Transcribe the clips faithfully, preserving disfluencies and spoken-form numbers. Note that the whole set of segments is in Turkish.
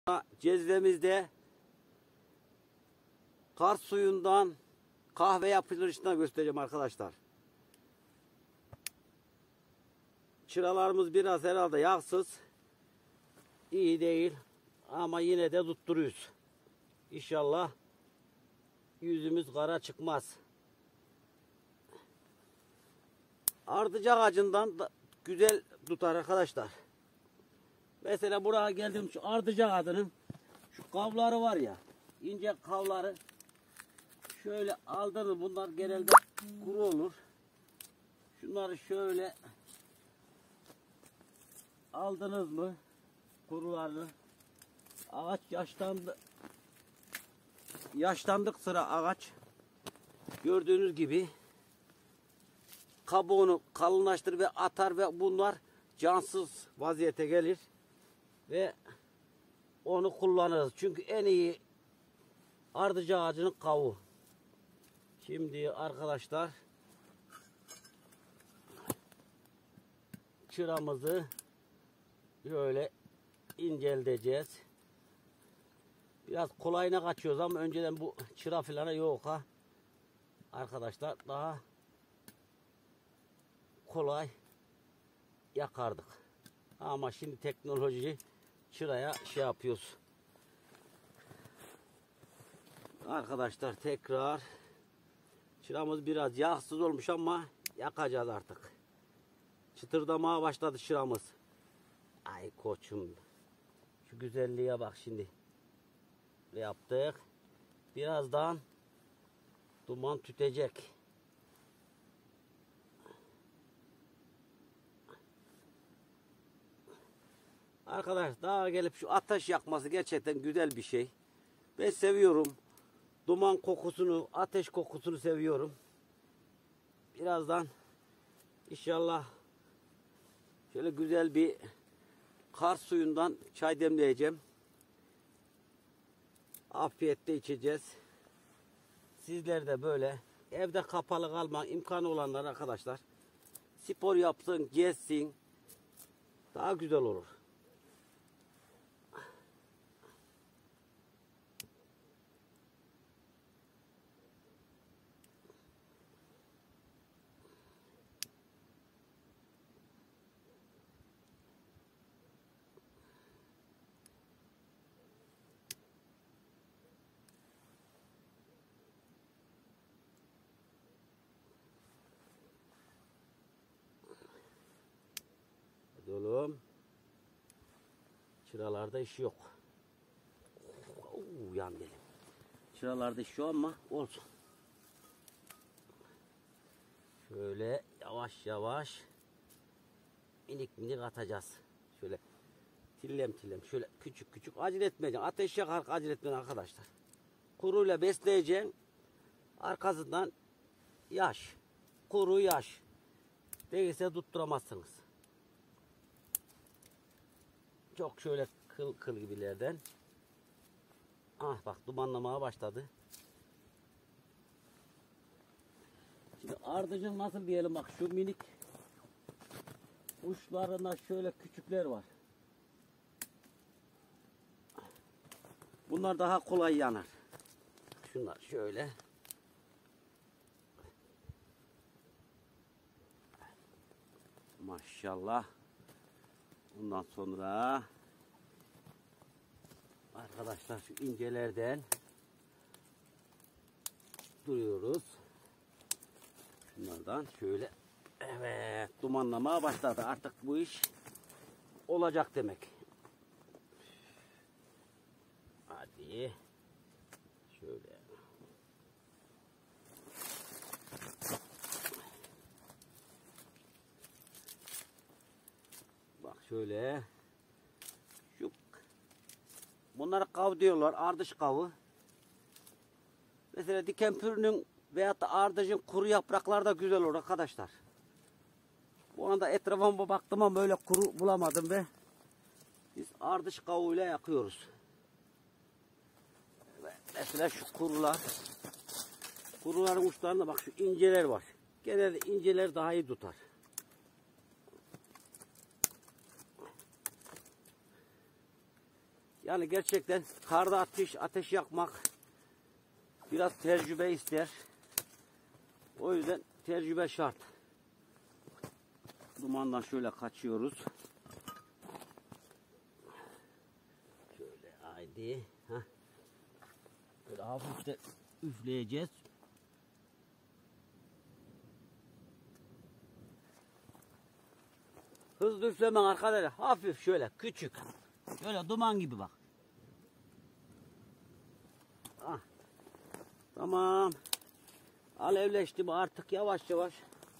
Cezvemizde kars suyundan kahve yapılışını göstereceğim arkadaşlar. Çıralarımız biraz herhalde yağsız. İyi değil. Ama yine de tutturuyoruz. İnşallah yüzümüz kara çıkmaz. Ardıcak ağacından da güzel tutar arkadaşlar. Mesela buraya geldim, şu ardıcak ağacının şu kavları var ya, ince kavları şöyle aldınız, bunlar genelde kuru olur. Şunları şöyle aldınız mı kurularını, ağaç yaşlandı, yaşlandık sıra ağaç gördüğünüz gibi kabuğunu kalınlaştırır ve atar ve bunlar cansız vaziyete gelir ve onu kullanırız. Çünkü en iyi ardıcak ağacının kavuğu. Şimdi arkadaşlar çıramızı böyle incelteceğiz. Biraz kolayına kaçıyoruz ama önceden bu çıra falan yok ha. Arkadaşlar daha kolay yakardık. Ama şimdi teknoloji çıraya şey yapıyoruz. Arkadaşlar tekrar çıramız biraz yağsız olmuş ama yakacağız artık. Çıtırdamaya başladı çıramız. Ay koçum. Şu güzelliğe bak şimdi. Ne yaptık? Birazdan duman tütecek. Arkadaş daha gelip şu ateş yakması gerçekten güzel bir şey. Ben seviyorum. Duman kokusunu, ateş kokusunu seviyorum. Birazdan inşallah şöyle güzel bir kars suyundan çay demleyeceğim. Afiyetle içeceğiz. Sizler de böyle evde kapalı kalma imkanı olanlar arkadaşlar spor yapsın, gezsin, daha güzel olur. Oğlum, çıralarda iş yok. Oo, yan benim. Çıralarda iş yok ama olsun. Şöyle yavaş yavaş minik minik atacağız. Şöyle tillem tillem, şöyle küçük küçük, acele etmeyeceksin. Ateş yakar, acele etmeyeceksin arkadaşlar. Kuruyla besleyeceksin. Arkasından yaş, kuru yaş. Değilse tutturamazsınız. Çok şöyle kıl kıl gibilerden. Ah bak dumanlamaya başladı. Şimdi ardıcın nasıl diyelim, bak şu minik uçlarında şöyle küçükler var. Bunlar daha kolay yanar. Şunlar şöyle. Maşallah. Bundan sonra arkadaşlar şu incelerden duruyoruz. Şunlardan şöyle, evet, dumanlamaya başladı. Artık bu iş olacak demek. Hadi şöyle. Bak şöyle. Şu bunlara kav diyorlar. Ardış kavı. Mesela diken pürünün veyahut da ardışın kuru yaprakları da güzel olur arkadaşlar. Bu anda etrafıma baktım ama böyle kuru bulamadım ve biz ardış kavuğuyla yakıyoruz. Mesela şu kurular. Kuruların uçlarında bak şu inceler var. Genelde inceler daha iyi tutar. Yani gerçekten karda ateş, ateş yakmak biraz tecrübe ister. O yüzden tecrübe şart. Dumandan şöyle kaçıyoruz. Şöyle haydi. Heh. Böyle hafif de üfleyeceğiz. Hızlı üfleme arkadaşlar. Hafif şöyle küçük. Şöyle duman gibi bak. Ah. Tamam. Alevleşti bu artık yavaş yavaş.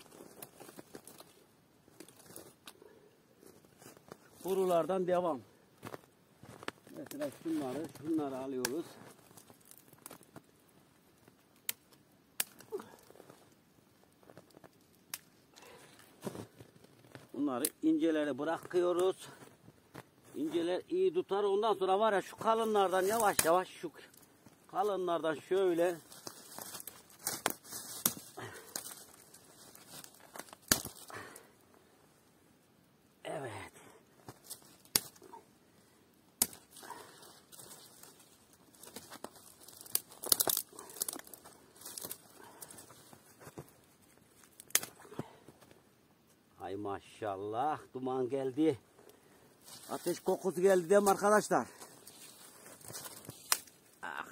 Kurulardan devam. Mesela şunları, şunları alıyoruz. Bunları inceleri bırakıyoruz. İnceler iyi tutar. Ondan sonra var ya şu kalınlardan yavaş yavaş şu kalınlardan şöyle evet. Ay maşallah duman geldi. Ateş kokusu geldi değil mi arkadaşlar? Ah.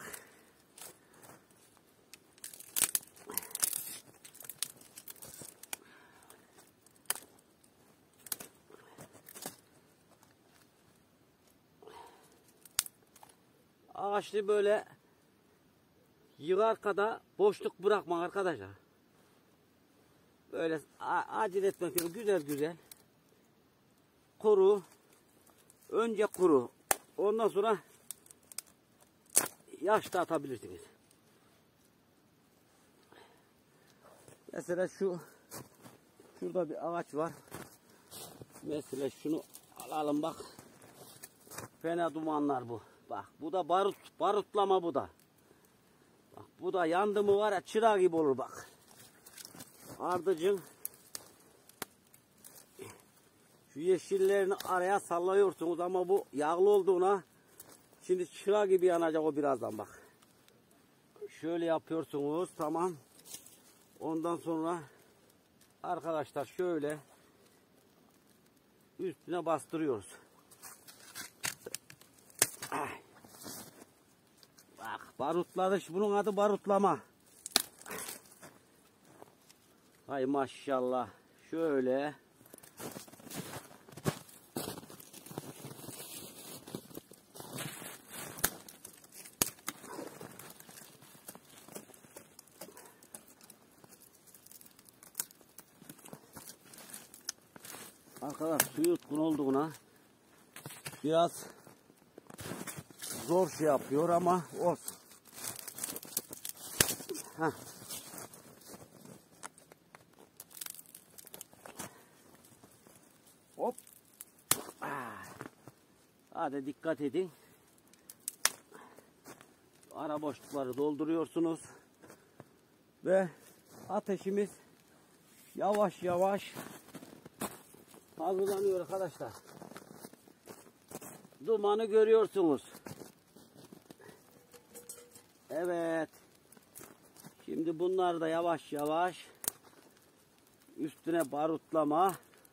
Ağaçlı böyle yığar kadar boşluk bırakma arkadaşlar. Böyle acil etmek gibi güzel güzel kuru. Önce kuru. Ondan sonra yaş da atabilirsiniz. Mesela şu şurada bir ağaç var. Mesela şunu alalım bak. Fena dumanlar bu. Bak bu da barut, barutlama bu da. Bak bu da yandı mı var ya çıra gibi olur bak. Ardıcın şu yeşillerini araya sallıyorsunuz ama bu yağlı olduğuna şimdi çıra gibi yanacak o birazdan bak. Şöyle yapıyorsunuz tamam. Ondan sonra arkadaşlar şöyle üstüne bastırıyoruz. Ay. Bak barutladı. Bunun adı barutlama. Hay maşallah. Şöyle. Arkadaşlar suyu utkun olduğuna biraz zor şey yapıyor ama olsun. Heh. Hop. Ah. Hadi dikkat edin. Ara boşlukları dolduruyorsunuz. Ve ateşimiz yavaş yavaş hazırlanıyor arkadaşlar. Dumanı görüyorsunuz. Evet. Şimdi bunlar da yavaş yavaş üstüne barutlama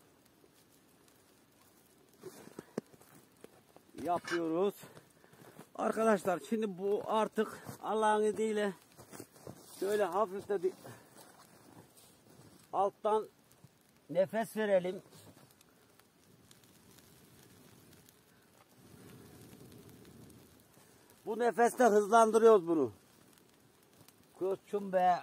yapıyoruz. Arkadaşlar şimdi bu artık Allah'ın izniyle şöyle hafif de bir alttan nefes verelim. Bu nefeste hızlandırıyoruz bunu. Koçum be.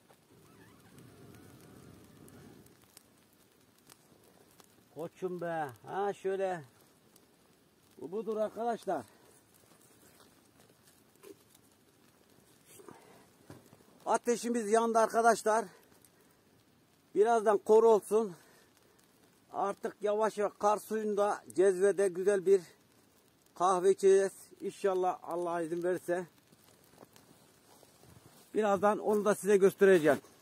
Koçum be. Ha şöyle. Bu budur arkadaşlar. Ateşimiz yandı arkadaşlar. Birazdan koru olsun. Artık yavaş yavaş kar suyunda cezvede güzel bir kahve içeceğiz. İnşallah Allah izin verirse. Birazdan onu da size göstereceğim.